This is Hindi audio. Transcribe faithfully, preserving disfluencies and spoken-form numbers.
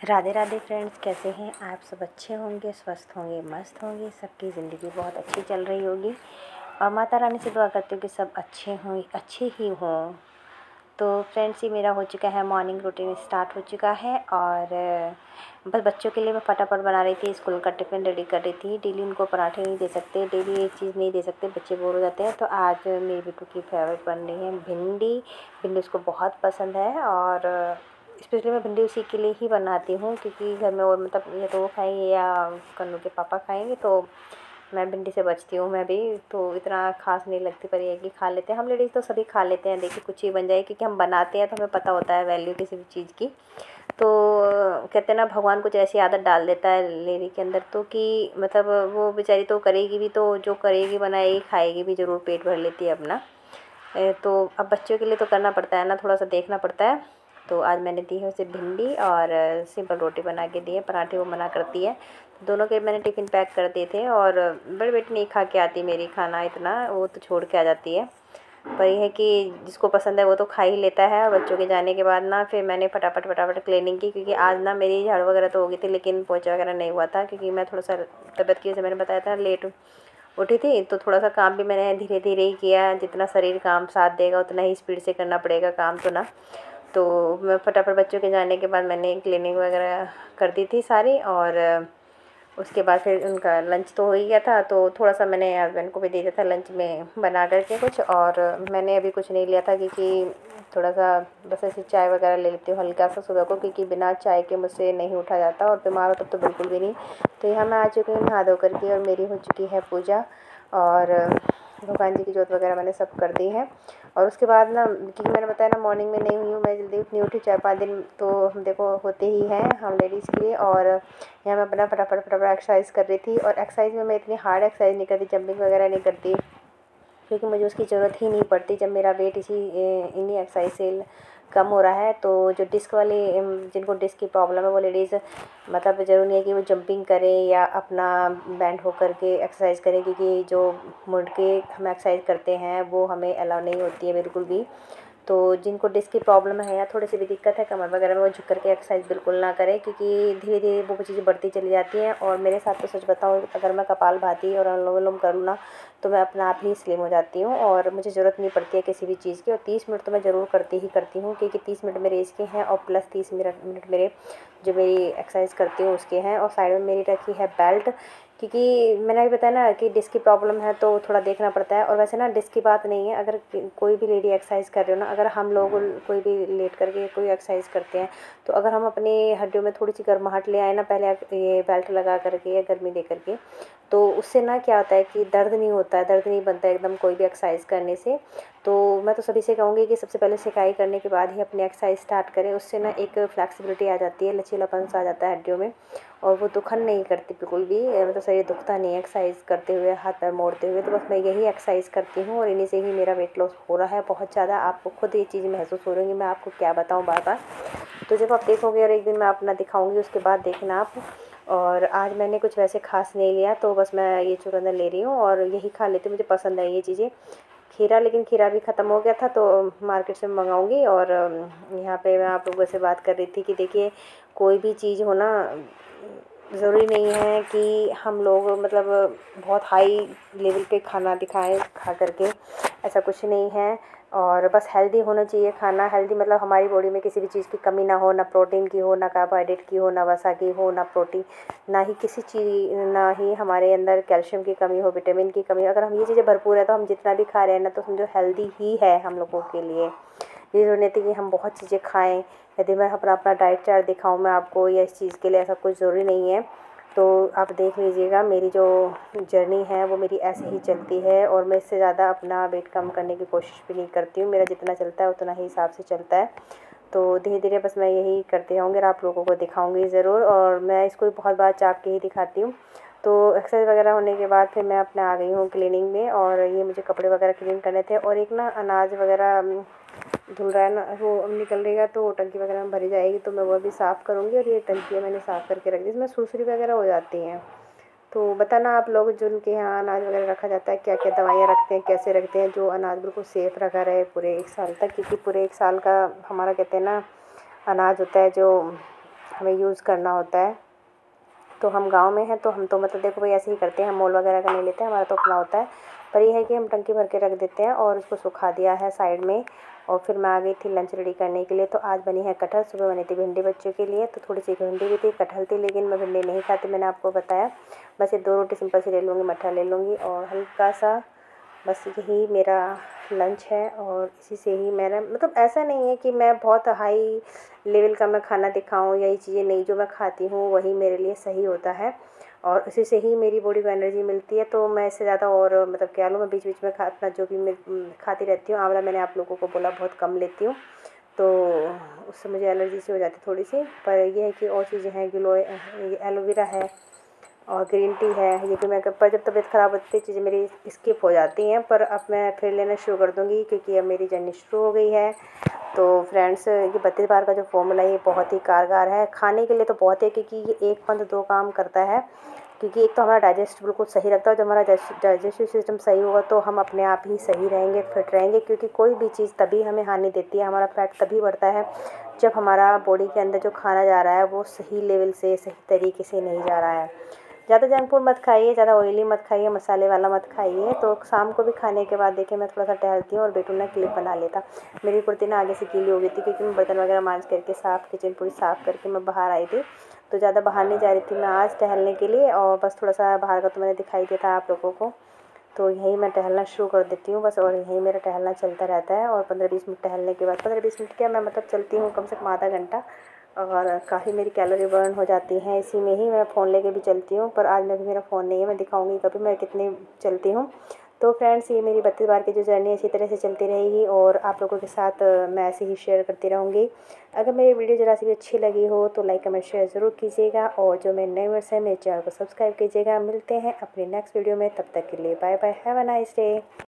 राधे राधे फ्रेंड्स, कैसे हैं आप सब? अच्छे होंगे, स्वस्थ होंगे, मस्त होंगे, सबकी ज़िंदगी बहुत अच्छी चल रही होगी और माता रानी से दुआ करती हूँ कि सब अच्छे हों, अच्छे ही हों। तो फ्रेंड्स, ये मेरा हो चुका है, मॉर्निंग रूटीन स्टार्ट हो चुका है और बस बच्चों के लिए मैं फटाफट बना रही थी। स्कूल का टिफ़िन रेडी कर रही थी। डेली उनको पराठे नहीं दे सकते, डेली एक चीज़ नहीं दे सकते, बच्चे बोर हो जाते हैं। तो आज मेरी बेटू की फेवरेट बन रही है भिंडी। भिंडी उसको बहुत पसंद है और स्पेशली मैं भिंडी उसी के लिए ही बनाती हूँ, क्योंकि घर में और मतलब या तो वो खाएंगे या कन्नू के पापा खाएंगे, तो मैं भिंडी से बचती हूँ। मैं भी तो इतना खास नहीं लगती, पर ये है कि खा लेते हैं हम लेडीज़, तो सभी खा लेते हैं। देखिए कुछ ही बन जाए, क्योंकि हम बनाते हैं तो हमें पता होता है वैल्यू किसी भी चीज़ की। तो कहते हैं ना, भगवान कुछ ऐसी आदत डाल देता है लेडी के अंदर, तो कि मतलब वो बेचारी तो करेगी भी, तो जो करेगी बनाएगी खाएगी भी ज़रूर, पेट भर लेती है अपना। तो अब बच्चों के लिए तो करना पड़ता है ना, थोड़ा सा देखना पड़ता है। तो आज मैंने दी है उसे भिंडी और सिंपल रोटी बना के दी है। पराठे वो मना करती है, दोनों के मैंने टिफ़िन पैक कर दिए थे। और बड़ी बेटी नहीं खा के आती मेरी खाना इतना, वो तो छोड़ के आ जाती है। पर यह है कि जिसको पसंद है वो तो खा ही लेता है। और बच्चों के जाने के बाद ना फिर मैंने फटाफट फटाफट क्लीनिंग की, क्योंकि आज ना मेरी झाड़ू वगैरह तो हो गई थी, लेकिन पोछा वगैरह नहीं हुआ था, क्योंकि मैं थोड़ा सा तबीयत की वजह से मैंने बताया था लेट उठी थी। तो थोड़ा सा काम भी मैंने धीरे धीरे ही किया, जितना शरीर काम साथ देगा उतना ही स्पीड से करना पड़ेगा काम तो ना। तो मैं फटाफट बच्चों के जाने के बाद मैंने क्लीनिंग वगैरह कर दी थी सारी। और उसके बाद फिर उनका लंच तो हो ही गया था, तो थोड़ा सा मैंने हस्बैंड को भी दे दिया था लंच में बना करके कुछ। और मैंने अभी कुछ नहीं लिया था, क्योंकि थोड़ा सा बस ऐसे चाय वगैरह ले लेती हूँ हल्का सा सुबह को, क्योंकि बिना चाय के मुझसे नहीं उठा जाता, और बीमार हो तब तो बिल्कुल भी नहीं। तो यहाँ मैं आ चुकी हूँ नहा धो करके, और मेरी हो चुकी है पूजा, और भगवान जी की जोत वगैरह मैंने सब कर दी है। और उसके बाद ना, क्योंकि मैंने बताया ना मॉर्निंग में नहीं हुई हूँ, मैं जल्दी नहीं उठी, चार पाँच दिन तो हम देखो होते ही हैं हम लेडीज़ के लिए। और यहाँ मैं अपना फटाफट फटाफट एक्सरसाइज कर रही थी। और एक्सरसाइज में मैं इतनी हार्ड एक्सरसाइज नहीं करती, जंपिंग वगैरह नहीं करती, क्योंकि मुझे उसकी ज़रूरत ही नहीं पड़ती। जब मेरा वेट इसी इन्हीं एक्सरसाइज से कम हो रहा है, तो जो डिस्क वाली, जिनको डिस्क की प्रॉब्लम है वो लेडीज़, मतलब ज़रूरी नहीं है कि वो जंपिंग करें या अपना बैंड हो करके एक्सरसाइज करें, क्योंकि जो मुड़ के हम एक्सरसाइज करते हैं वो हमें अलाउ नहीं होती है बिल्कुल भी। तो जिनको डिस्क की प्रॉब्लम है या थोड़ी सी भी दिक्कत है कमर वगैरह में, वो झुक करके एक्सरसाइज बिल्कुल ना करें, क्योंकि धीरे धीरे वो चीज़ें बढ़ती चली जाती हैं। और मेरे साथ तो सच बताऊँ, अगर मैं कपालभाति और अनुलोम विलोम करूँ ना, तो मैं अपने आप ही स्लिम हो जाती हूँ, और मुझे ज़रूरत नहीं पड़ती है किसी भी चीज़ की। और तीस मिनट तो मैं ज़रूर करती ही करती हूँ, क्योंकि तीस मिनट मेरे इसके हैं, और प्लस तीस मिनट मिनट मेरे जो मेरी एक्सरसाइज करती हूँ उसके हैं। और साइड में मेरी रखी है बेल्ट, क्योंकि मैंने अभी बताया ना कि डिस्क की प्रॉब्लम है, तो थोड़ा देखना पड़ता है। और वैसे ना डिस्क की बात नहीं है, अगर कोई भी लेडी एक्सरसाइज कर रहे हो ना, अगर हम लोग कोई भी लेट करके कोई एक्सरसाइज करते हैं, तो अगर हम अपनी हड्डियों में थोड़ी सी गर्माहट ले आए ना पहले, ये बेल्ट लगा करके या गर्मी दे करके, तो उससे ना क्या होता है कि दर्द नहीं होता है, दर्द नहीं बनता है एकदम कोई भी एक्सरसाइज करने से। तो मैं तो सभी से कहूँगी कि सबसे पहले सिकाई करने के बाद ही अपनी एक्सरसाइज स्टार्ट करें। उससे ना एक फ्लैक्सिबिलिटी आ जाती है, लचीलापन सा आ जाता है हड्डियों में, और वो दुखन नहीं करती बिल्कुल भी, मतलब शरीर दुखता नहीं है एक्सरसाइज करते हुए, हाथ पैर मोड़ते हुए। तो बस मैं यही एक्सरसाइज करती हूँ, और इन्हीं से ही मेरा वेट लॉस हो रहा है बहुत ज़्यादा। आपको खुद ये चीज़ महसूस हो रही है, मैं आपको क्या बताऊँ बार बार। तो जब आप देखोगे, और एक दिन मैं अपना दिखाऊँगी, उसके बाद देखना आप। और आज मैंने कुछ वैसे खास नहीं लिया, तो बस मैं ये चुकंदर ले रही हूँ और यही खा लेती हूँ, मुझे पसंद है ये चीज़ें। खीरा, लेकिन खीरा भी ख़त्म हो गया था, तो मार्केट से मंगाऊंगी। और यहाँ पे मैं आप लोगों से बात कर रही थी कि देखिए, कोई भी चीज़ हो ना, ज़रूरी नहीं है कि हम लोग मतलब बहुत हाई लेवल पे खाना दिखाएं खा करके, ऐसा कुछ नहीं है। और बस हेल्दी होना चाहिए खाना। हेल्दी मतलब हमारी बॉडी में किसी भी चीज़ की कमी ना हो, ना प्रोटीन की हो, ना कार्बोहाइड्रेट की हो, ना वसा की हो, ना प्रोटीन, ना ही किसी चीज़, ना ही हमारे अंदर कैल्शियम की कमी हो, विटामिन की कमी हो। अगर हम ये चीज़ें भरपूर है, तो हम जितना भी खा रहे हैं ना, तो समझो हेल्दी ही है हम लोगों के लिए। ये ज़रूरी नहीं कि हम बहुत चीज़ें खाएं। यदि मैं अपना अपना डाइट चार्ट दिखाऊं मैं आपको, या इस चीज़ के लिए ऐसा कुछ ज़रूरी नहीं है। तो आप देख लीजिएगा, मेरी जो जर्नी है वो मेरी ऐसे ही चलती है, और मैं इससे ज़्यादा अपना वेट कम करने की कोशिश भी नहीं करती हूँ। मेरा जितना चलता है उतना ही हिसाब से चलता है। तो धीरे धीरे बस मैं यही करती रहूँगी, और आप लोगों को दिखाऊँगी ज़रूर। और मैं इसको भी बहुत बार चाप के ही दिखाती हूँ। तो एक्सरसाइज वगैरह होने के बाद फिर मैं अपने आ गई हूँ क्लीनिंग में, और ये मुझे कपड़े वगैरह क्लीन करने थे। और एक ना अनाज वगैरह धुल रहा है ना, वो अब निकल रहेगा, तो टंकी वगैरह में भरी जाएगी, तो मैं वो भी साफ़ करूँगी। और ये टंकी मैंने साफ़ करके रख दी, इसमें सुरसुरी वगैरह हो जाती हैं। तो बताना आप लोग, जो उनके यहाँ अनाज वगैरह रखा जाता है, क्या क्या दवाइयाँ रखते हैं, कैसे रखते हैं, जो अनाज बिल्कुल सेफ़ रखा रहे पूरे एक साल तक, क्योंकि पूरे एक साल का हमारा कहते हैं ना अनाज होता है जो हमें यूज़ करना होता है। तो हम गांव में हैं तो हम तो मतलब देखो भाई ऐसे ही करते हैं, हम मोल वगैरह का नहीं लेते हैं, हमारा तो अपना होता है। पर ये है कि हम टंकी भर के रख देते हैं और उसको सुखा दिया है साइड में। और फिर मैं आ गई थी लंच रेडी करने के लिए। तो आज बनी है कटहल, सुबह बनी थी भिंडी बच्चों के लिए, तो थोड़ी सी भिंडी भी थी, कटहल थी, लेकिन मैं भिंडी नहीं खाती, मैंने आपको बताया। बस ये दो रोटी सिंपल सी ले लूँगी, मट्ठा ले लूँगी और हल्का सा, बस यही मेरा लंच है। और इसी से ही मेरा मतलब ऐसा नहीं है कि मैं बहुत हाई लेवल का मैं खाना दिखाऊं, यही चीज़ें नहीं, जो मैं खाती हूँ वही मेरे लिए सही होता है और उसी से ही मेरी बॉडी को एनर्जी मिलती है। तो मैं इससे ज़्यादा और मतलब क्या लूँ, मैं बीच बीच में खा अपना जो भी मैं खाती रहती हूँ। आंवला मैंने आप लोगों को बोला बहुत कम लेती हूँ, तो उससे मुझे एलर्जी सी हो जाती थोड़ी सी। पर यह है कि और चीज़ें हैं, गिलो एलोवेरा है और ग्रीन टी है, ये भी मैं पर जब तबीयत ख़राब होती है चीज़ें मेरी स्किप हो जाती हैं। पर अब मैं फिर लेना शुरू कर दूँगी क्योंकि अब मेरी जर्नी शुरू हो गई है। तो फ्रेंड्स, ये बत्तीस बार का जो फॉर्मूला है ये बहुत ही कारगर है खाने के लिए, तो बहुत है क्योंकि ये एक पंथ दो काम करता है। क्योंकि एक तो हमारा डाइजेस्ट बिल्कुल सही रखता है, जब हमारा डाइजेस्टिव सिस्टम सही होगा तो हम अपने आप ही सही रहेंगे, फिट रहेंगे। क्योंकि कोई भी चीज़ तभी हमें हानि देती है, हमारा फैट तभी बढ़ता है जब हमारा बॉडी के अंदर जो खाना जा रहा है वो सही लेवल से, सही तरीके से नहीं जा रहा है। ज़्यादा जंक फूड मत खाइए, ज़्यादा ऑयली मत खाइए, मसाले वाला मत खाइए। तो शाम को भी खाने के बाद देखिए मैं थोड़ा सा टहलती हूँ और बेटू ना क्लिप बना लेता। मेरी कुर्ती ना आगे से गीली हो गई थी क्योंकि मैं बर्तन वगैरह मांज करके साफ़, किचन पूरी साफ़ करके मैं बाहर आई थी। तो ज़्यादा बाहर नहीं जा रही थी मैं आज टहलने के लिए, और बस थोड़ा सा बाहर का तो मैंने दिखाई दिया था आप लोगों को। तो यहीं मैं टहलना शुरू कर देती हूँ बस, और यहीं मेरा टहलना चलता रहता है। और पंद्रह बीस मिनट टहलने के बाद, पंद्रह बीस मिनट क्या मैं मतलब चलती हूँ कम से कम आधा घंटा, और काफ़ी मेरी कैलोरी बर्न हो जाती हैं इसी में ही। मैं फ़ोन लेके भी चलती हूँ, पर आज मैं भी मेरा फ़ोन नहीं है, मैं दिखाऊंगी कभी मैं कितनी चलती हूँ। तो फ्रेंड्स, ये मेरी बत्तीस बार की जो जर्नी है इसी तरह से चलती रहेगी और आप लोगों के साथ अ, मैं ऐसे ही शेयर करती रहूँगी। अगर मेरी वीडियो ज़रा सी भी अच्छी लगी हो तो लाइक कमेंट शेयर ज़रूर कीजिएगा, और जो मेरे नए व्यूअर्स हैं मेरे चैनल को सब्सक्राइब कीजिएगा। मिलते हैं अपनी नेक्स्ट वीडियो में, तब तक के लिए bye bye, have a nice day.